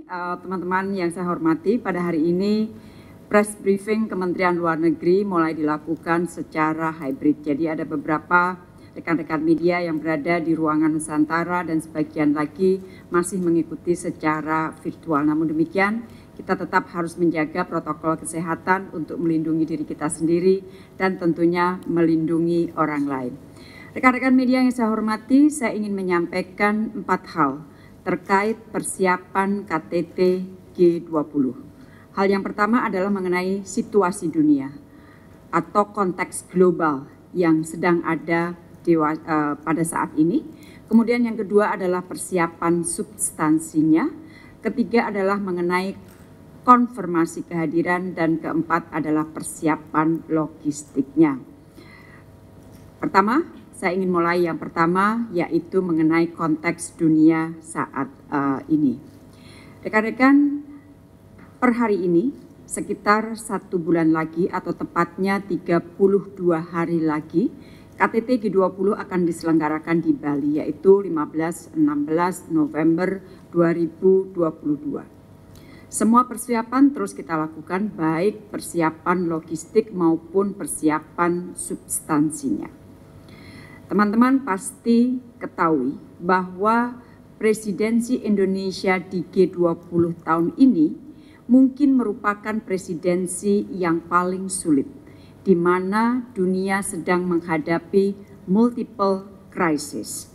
teman-teman yang saya hormati. Pada hari ini press briefing Kementerian Luar Negeri mulai dilakukan secara hybrid. Jadi ada beberapa rekan-rekan media yang berada di ruangan Nusantara dan sebagian lagi masih mengikuti secara virtual. Namun demikian, kita tetap harus menjaga protokol kesehatan untuk melindungi diri kita sendiri dan tentunya melindungi orang lain. Rekan-rekan media yang saya hormati, saya ingin menyampaikan 4 hal terkait persiapan KTT G20. Hal yang pertama adalah mengenai situasi dunia atau konteks global yang sedang ada pada saat ini. Kemudian yang kedua adalah persiapan substansinya. Ketiga adalah mengenai konfirmasi kehadiran dan keempat adalah persiapan logistiknya. Pertama, saya ingin mulai yang pertama yaitu mengenai konteks dunia saat ini. Rekan-rekan, per hari ini sekitar 1 bulan lagi atau tepatnya 32 hari lagi KTT G20 akan diselenggarakan di Bali yaitu 15-16 November 2022. Semua persiapan terus kita lakukan baik persiapan logistik maupun persiapan substansinya. Teman-teman pasti ketahui bahwa presidensi Indonesia di G20 tahun ini mungkin merupakan presidensi yang paling sulit, di mana dunia sedang menghadapi multiple crisis.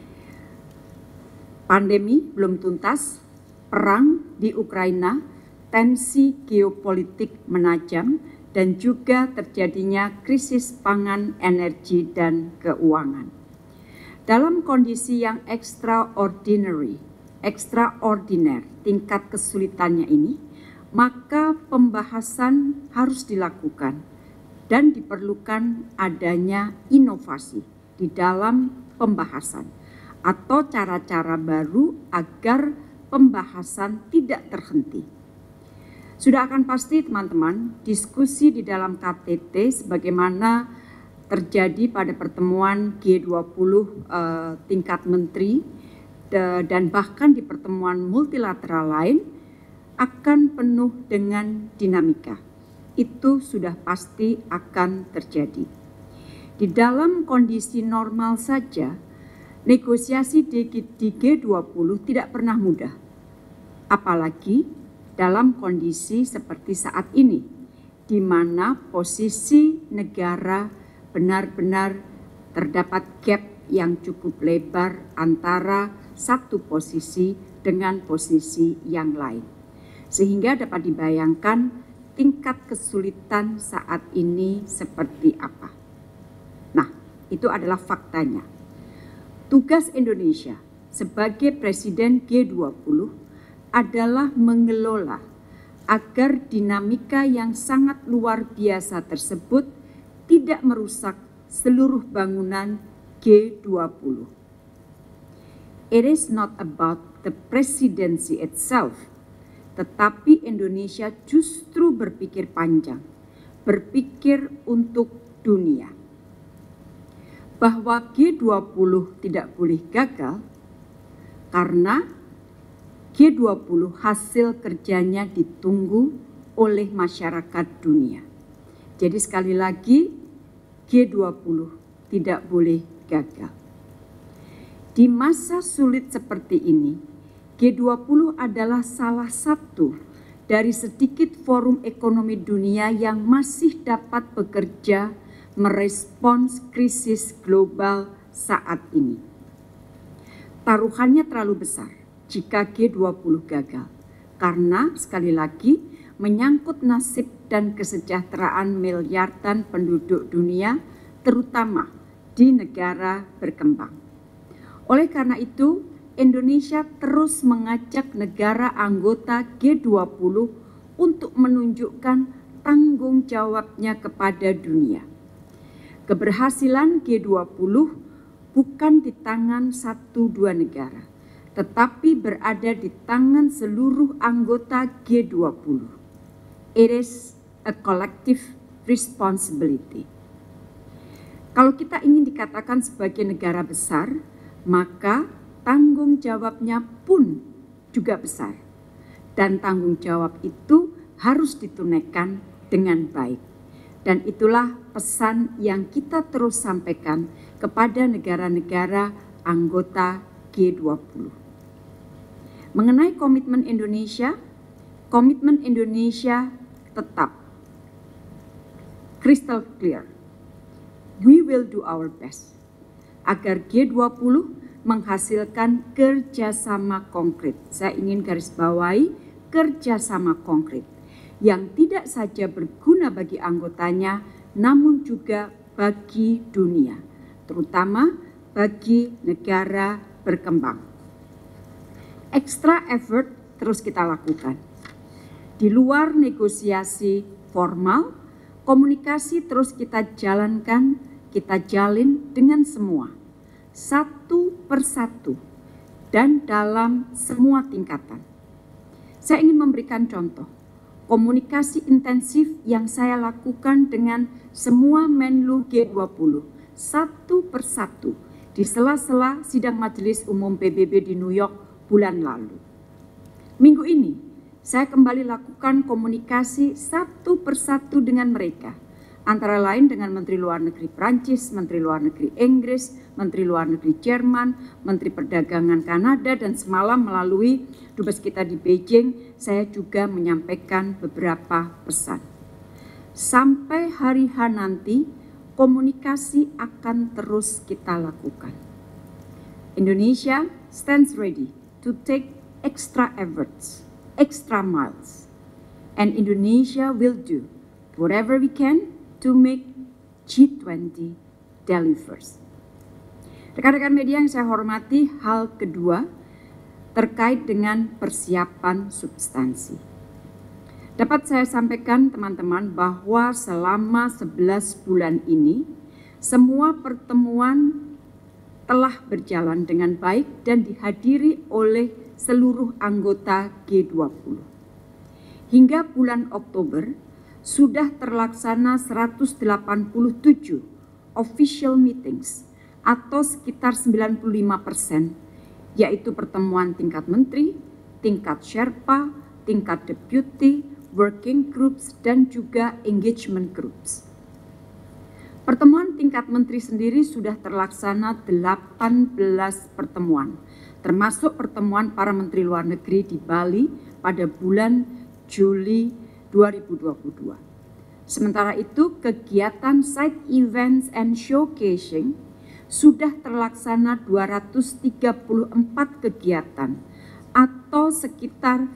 Pandemi belum tuntas, perang di Ukraina, tensi geopolitik menajam, dan juga terjadinya krisis pangan, energi, dan keuangan. Dalam kondisi yang extraordinary tingkat kesulitannya ini, maka pembahasan harus dilakukan dan diperlukan adanya inovasi di dalam pembahasan atau cara-cara baru agar pembahasan tidak terhenti. Sudah akan pasti teman-teman, diskusi di dalam KTT sebagaimana terjadi pada pertemuan G20 tingkat menteri dan bahkan di pertemuan multilateral lain akan penuh dengan dinamika. Itu sudah pasti akan terjadi. Di dalam kondisi normal saja, negosiasi di G20 tidak pernah mudah. Apalagi dalam kondisi seperti saat ini, di mana posisi negara benar-benar terdapat gap yang cukup lebar antara satu posisi dengan posisi yang lain. Sehingga dapat dibayangkan tingkat kesulitan saat ini seperti apa. Nah, itu adalah faktanya. Tugas Indonesia sebagai Presiden G20 adalah mengelola agar dinamika yang sangat luar biasa tersebut tidak merusak seluruh bangunan G20. It is not about the presidency itself, tetapi Indonesia justru berpikir panjang, berpikir untuk dunia. Bahwa G20 tidak boleh gagal karena G20 hasil kerjanya ditunggu oleh masyarakat dunia. Jadi sekali lagi G20 tidak boleh gagal. Di masa sulit seperti ini, G20 adalah salah satu dari sedikit forum ekonomi dunia yang masih dapat bekerja merespons krisis global saat ini. Taruhannya terlalu besar jika G20 gagal, karena sekali lagi menyangkut nasib dan kesejahteraan miliaran penduduk dunia, terutama di negara berkembang. Oleh karena itu, Indonesia terus mengajak negara anggota G20 untuk menunjukkan tanggung jawabnya kepada dunia. Keberhasilan G20 bukan di tangan 1-2 negara, tetapi berada di tangan seluruh anggota G20. It is a collective responsibility. Kalau kita ingin dikatakan sebagai negara besar, maka tanggung jawabnya pun juga besar. dan tanggung jawab itu harus ditunaikan dengan baik. Dan itulah pesan yang kita terus sampaikan kepada negara-negara anggota G20. Mengenai komitmen Indonesia tetap crystal clear. We will do our best agar G20 menghasilkan kerjasama konkret. Saya ingin garis bawahi kerjasama konkret yang tidak saja berguna bagi anggotanya, namun juga bagi dunia, terutama bagi negara berkembang. Extra effort terus kita lakukan. Di luar negosiasi formal, komunikasi terus kita jalankan, kita jalin dengan semua, satu persatu, dan dalam semua tingkatan. Saya ingin memberikan contoh, komunikasi intensif yang saya lakukan dengan semua Menlu G20, satu persatu, di sela-sela sidang Majelis Umum PBB di New York bulan lalu. Minggu ini, saya kembali lakukan komunikasi satu persatu dengan mereka, antara lain dengan Menteri Luar Negeri Prancis, Menteri Luar Negeri Inggris, Menteri Luar Negeri Jerman, Menteri Perdagangan Kanada, dan semalam melalui dubes kita di Beijing, saya juga menyampaikan beberapa pesan. Sampai hari H nanti, komunikasi akan terus kita lakukan. Indonesia stands ready to take extra efforts, extra miles, and Indonesia will do whatever we can to make G20 delivers. Rekan-rekan media yang saya hormati, hal kedua terkait dengan persiapan substansi. Dapat saya sampaikan teman-teman bahwa selama 11 bulan ini, semua pertemuan telah berjalan dengan baik dan dihadiri oleh seluruh anggota G20. Hingga bulan Oktober, sudah terlaksana 187 official meetings atau sekitar 95%, yaitu pertemuan tingkat menteri, tingkat Sherpa, tingkat deputy, working groups, dan juga engagement groups. Pertemuan tingkat menteri sendiri sudah terlaksana 18 pertemuan, termasuk pertemuan para menteri luar negeri di Bali pada bulan Juli 2022. Sementara itu, kegiatan side events and showcasing sudah terlaksana 234 kegiatan atau sekitar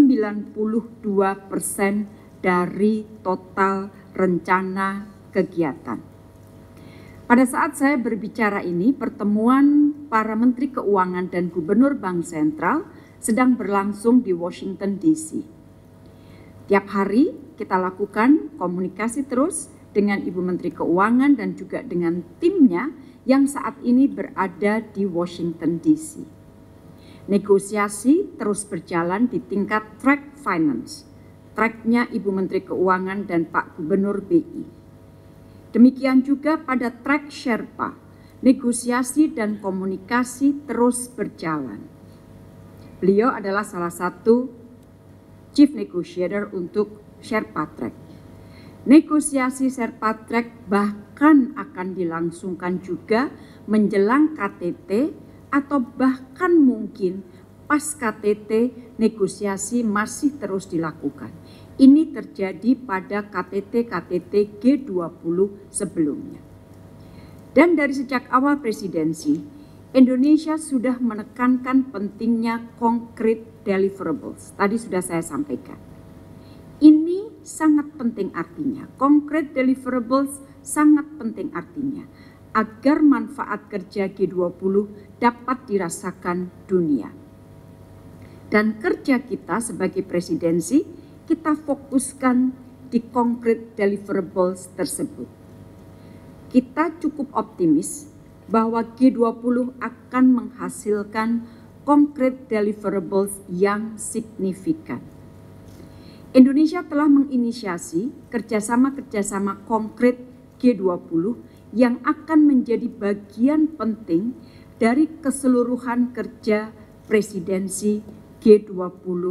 92% dari total rencana kegiatan. Pada saat saya berbicara ini, pertemuan para Menteri Keuangan dan Gubernur Bank Sentral sedang berlangsung di Washington DC. Tiap hari kita lakukan komunikasi terus dengan Ibu Menteri Keuangan dan juga dengan timnya yang saat ini berada di Washington DC. Negosiasi terus berjalan di tingkat track finance, tracknya Ibu Menteri Keuangan dan Pak Gubernur BI. Demikian juga pada track Sherpa, negosiasi dan komunikasi terus berjalan. Beliau adalah salah satu chief negotiator untuk Sherpa track. Negosiasi Sherpa track bahkan akan dilangsungkan juga menjelang KTT atau bahkan mungkin pas KTT negosiasi masih terus dilakukan. Ini terjadi pada KTT-KTT G20 sebelumnya. Dan dari sejak awal presidensi, Indonesia sudah menekankan pentingnya concrete deliverables. Tadi sudah saya sampaikan. Ini sangat penting artinya, concrete deliverables sangat penting artinya, agar manfaat kerja G20 dapat dirasakan dunia. Dan kerja kita sebagai presidensi, kita fokuskan di concrete deliverables tersebut. Kita cukup optimis bahwa G20 akan menghasilkan concrete deliverables yang signifikan. Indonesia telah menginisiasi kerjasama-kerjasama konkret G20 yang akan menjadi bagian penting dari keseluruhan kerja presidensi G20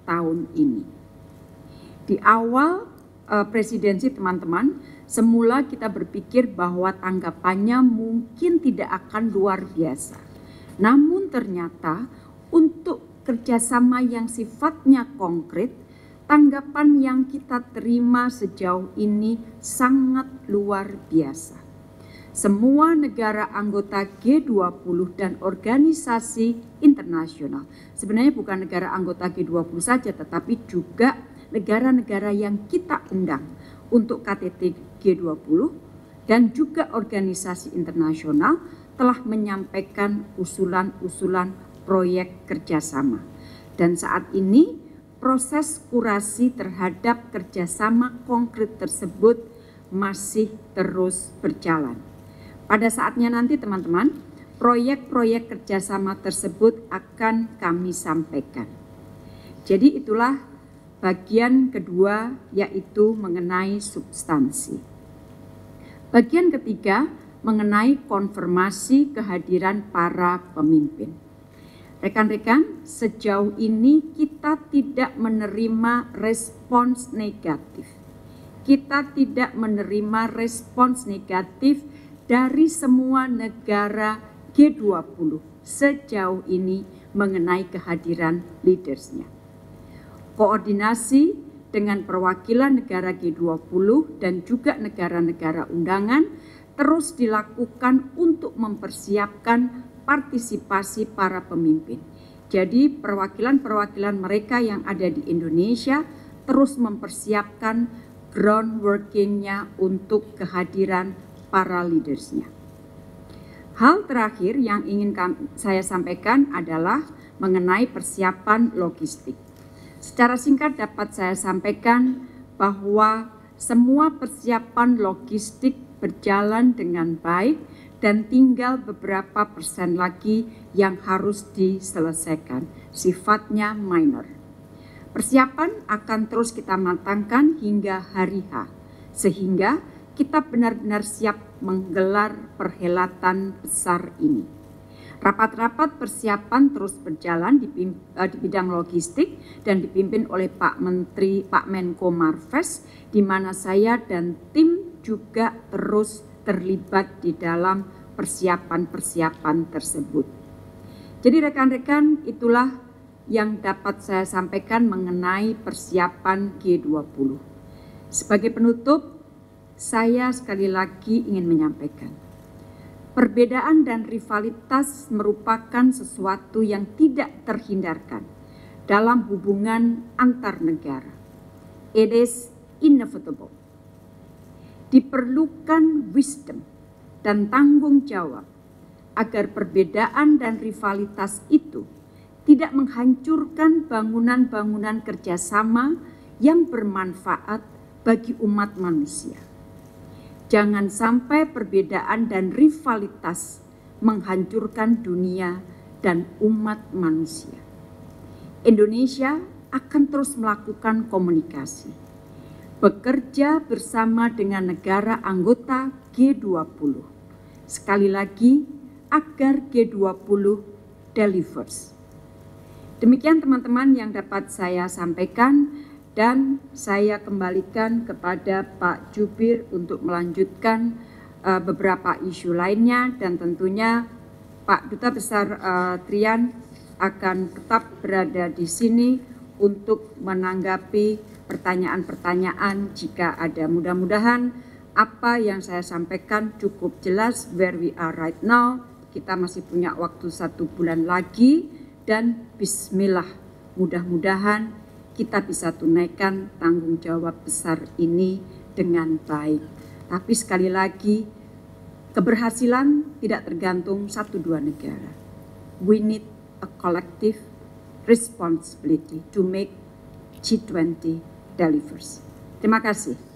tahun ini. Di awal presidensi teman-teman, semula kita berpikir bahwa tanggapannya mungkin tidak akan luar biasa. Namun ternyata untuk kerjasama yang sifatnya konkret, tanggapan yang kita terima sejauh ini sangat luar biasa. Semua negara anggota G20 dan organisasi internasional, sebenarnya bukan negara anggota G20 saja, tetapi juga negara-negara yang kita undang untuk KTT G20 dan juga organisasi internasional telah menyampaikan usulan-usulan proyek kerjasama. Dan saat ini proses kurasi terhadap kerjasama konkret tersebut masih terus berjalan. Pada saatnya nanti teman-teman, proyek-proyek kerjasama tersebut akan kami sampaikan. Jadi itulah bagian kedua, yaitu mengenai substansi. Bagian ketiga mengenai konfirmasi kehadiran para pemimpin. Rekan-rekan, sejauh ini kita tidak menerima respons negatif. Kita tidak menerima respons negatif dari semua negara G20 sejauh ini mengenai kehadiran leadersnya. Koordinasi dengan perwakilan negara G20 dan juga negara-negara undangan terus dilakukan untuk mempersiapkan partisipasi para pemimpin. Jadi perwakilan-perwakilan mereka yang ada di Indonesia terus mempersiapkan groundworking-nya untuk kehadiran para leadersnya. Hal terakhir yang ingin saya sampaikan adalah mengenai persiapan logistik. Secara singkat dapat saya sampaikan bahwa semua persiapan logistik berjalan dengan baik dan tinggal beberapa persen lagi yang harus diselesaikan, sifatnya minor. Persiapan akan terus kita matangkan hingga hari H, sehingga kita benar-benar siap menggelar perhelatan besar ini. Rapat-rapat persiapan terus berjalan di bidang logistik dan dipimpin oleh Pak Menteri, Pak Menko Marves, di mana saya dan tim juga terus terlibat di dalam persiapan-persiapan tersebut. Jadi rekan-rekan, itulah yang dapat saya sampaikan mengenai persiapan G20. Sebagai penutup, saya sekali lagi ingin menyampaikan, perbedaan dan rivalitas merupakan sesuatu yang tidak terhindarkan dalam hubungan antar negara. It is inevitable. Diperlukan wisdom dan tanggung jawab agar perbedaan dan rivalitas itu tidak menghancurkan bangunan-bangunan kerjasama yang bermanfaat bagi umat manusia. Jangan sampai perbedaan dan rivalitas menghancurkan dunia dan umat manusia. Indonesia akan terus melakukan komunikasi, bekerja bersama dengan negara anggota G20. Sekali lagi, agar G20 delivers. Demikian teman-teman yang dapat saya sampaikan. Dan saya kembalikan kepada Pak Jubir untuk melanjutkan beberapa isu lainnya, dan tentunya Pak Duta Besar Trian akan tetap berada di sini untuk menanggapi pertanyaan-pertanyaan jika ada. Mudah-mudahan apa yang saya sampaikan cukup jelas where we are right now. Kita masih punya waktu 1 bulan lagi dan bismillah, mudah-mudahan kita bisa tunaikan tanggung jawab besar ini dengan baik. Tapi sekali lagi, keberhasilan tidak tergantung 1-2 negara. We need a collective responsibility to make G20 delivers. Terima kasih.